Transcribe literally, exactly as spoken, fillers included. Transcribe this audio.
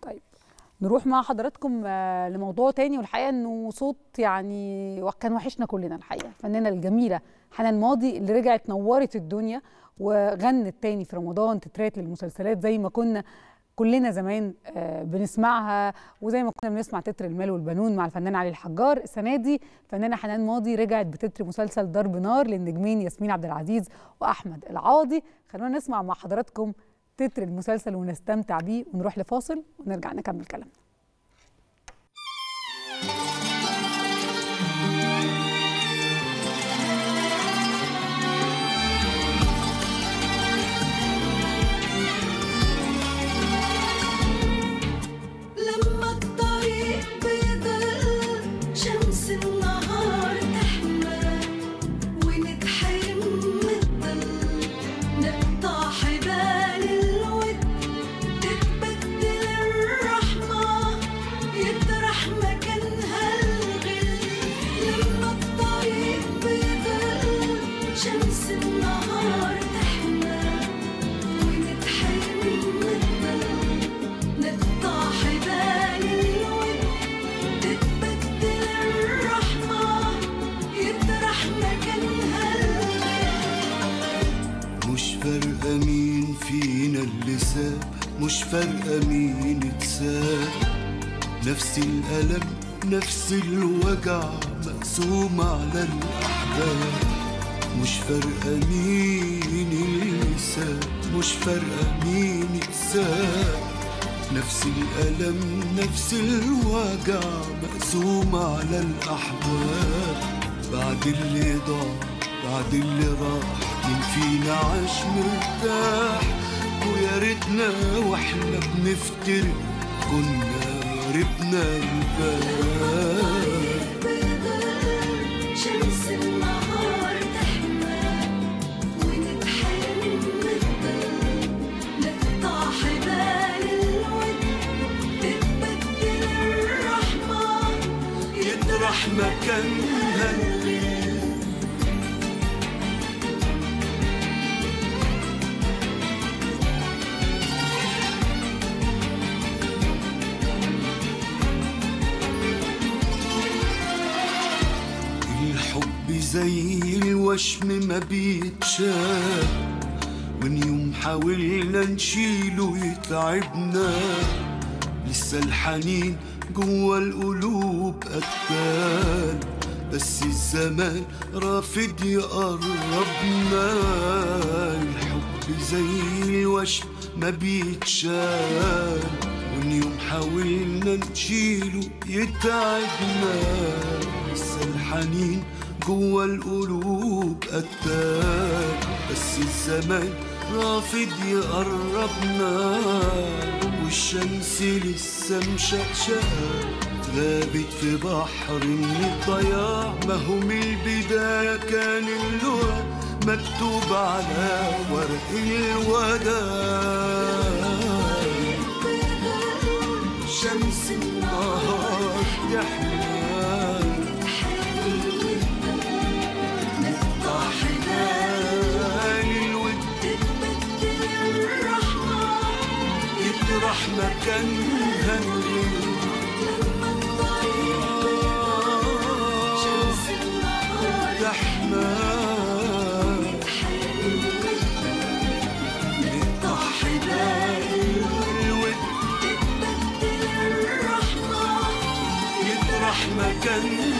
طيب نروح مع حضراتكم لموضوع تاني، والحقيقه انه صوت يعني كان وحشنا كلنا الحقيقه. الفنانه الجميله حنان ماضي اللي رجعت نورت الدنيا وغنت تاني في رمضان تترات للمسلسلات زي ما كنا كلنا زمان بنسمعها، وزي ما كنا بنسمع تتر المال والبنون مع الفنان علي الحجار. السنه دي الفنانه حنان ماضي رجعت بتتر مسلسل ضرب نار للنجمين ياسمين عبد العزيز واحمد العوضي. خلونا نسمع مع حضراتكم تتر المسلسل ونستمتع بيه، ونروح لفاصل ونرجع نكمل كلامنا. مش فارقة مين اتساب، نفس الألم نفس الوجع مقسوم على الأحباب. مش فارقة مين اللي ساب، مش فارقة مين اتساب، نفس الألم نفس الوجع مقسوم على الأحباب. بعد اللي ضاع بعد اللي راح مين فينا عاش مرتاح؟ ويا ريتنا واحنا بنفترق كنا قربنا الباب. شمس النهار تحمى ونتحلم نفضل نقطع حبال الود، تتبدل الرحمة يطرح مكانها الغير. زي الوشم ما بيتشاف، من يوم حاولنا نشيله يتعبنا، لسه الحنين جوا القلوب قتال، بس الزمان رافض يقربنا. الحب زي الوشم ما بيتشاف، من يوم حاولنا نشيله يتعبنا، لسه الحنين جوا القلوب قتال، بس الزمان رافض يقربنا. والشمس لسه مشقشقة غابت في بحر من الضياع، ما هو من البداية كان اللقا مكتوب على ورق الوداع. شمس النهار تحمى رحمة كانها الغير. شمس النهار تحمى نقطع حبال الود، تتبدل الرحمة يطرح مكانها